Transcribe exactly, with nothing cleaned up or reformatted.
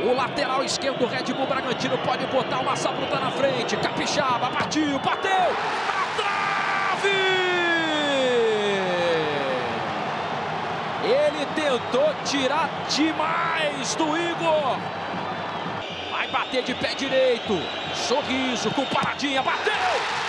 O lateral esquerdo do Red Bull Bragantino pode botar uma sabruta na frente. Capixaba, partiu, bateu, na trave! Ele tentou tirar demais do Igor. Vai bater de pé direito. Sorriso com paradinha, bateu!